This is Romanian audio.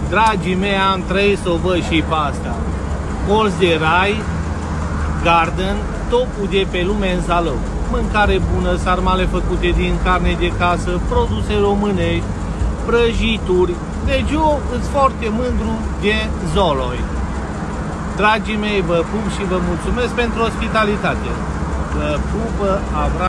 Dragii mei, am trăit să o văd și pe asta. Colț de rai, garden, topul de pe lume în Zalău. Mâncare bună, sarmale făcute din carne de casă, produse românești, prăjituri. Deci eu sunt foarte mândru de Zoloi. Dragii mei, vă pup și vă mulțumesc pentru ospitalitate. Vă pupă Avram.